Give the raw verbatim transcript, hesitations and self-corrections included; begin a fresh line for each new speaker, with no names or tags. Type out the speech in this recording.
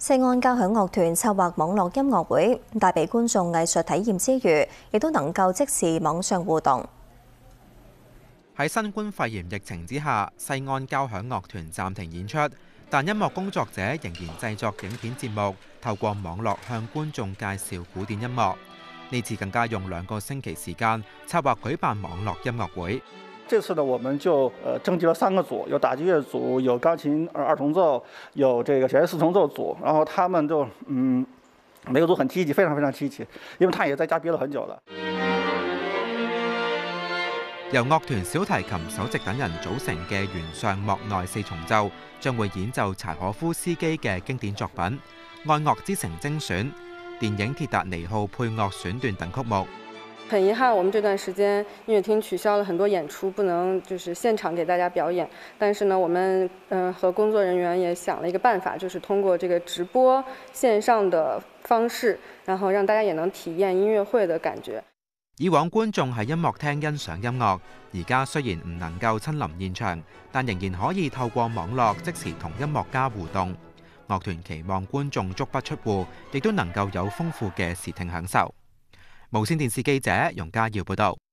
西安交響樂團策劃網絡音樂會，帶俾觀眾藝術體驗之餘，亦都能夠即時網上互動。
喺新冠肺炎疫情之下，西安交響樂團暫停演出，但音樂工作者仍然製作影片節目，透過網絡向觀眾介紹古典音樂。呢次更加用兩個星期時間策劃舉辦網絡音樂會。
這次呢，我們就呃徵集了三個組，有打擊樂組，有鋼琴二重奏，有這個小提四重奏組。然後他們就嗯，每個組很積極，非常非常積極，因為他也在家憋了很久了。
由樂團小提琴首席等人組成嘅弦上莫內四重奏，將會演奏柴可夫斯基嘅經典作品《愛樂之城》精選、電影《鐵達尼號》配樂選段等曲目。
很遺憾，我們這段時間音樂廳取消了很多演出，不能就是現場給大家表演。但是呢，我們嗯和工作人員也想了一個辦法，就是通過這個直播線上的方式，然後讓大家也能體驗音樂會的感覺。
以往觀眾喺音樂廳欣賞音樂，而家雖然唔能夠親臨現場，但仍然可以透過網絡即時同音樂家互動。樂團期望觀眾足不出戶，亦都能夠有豐富嘅視聽享受。無線電視記者容家耀報道。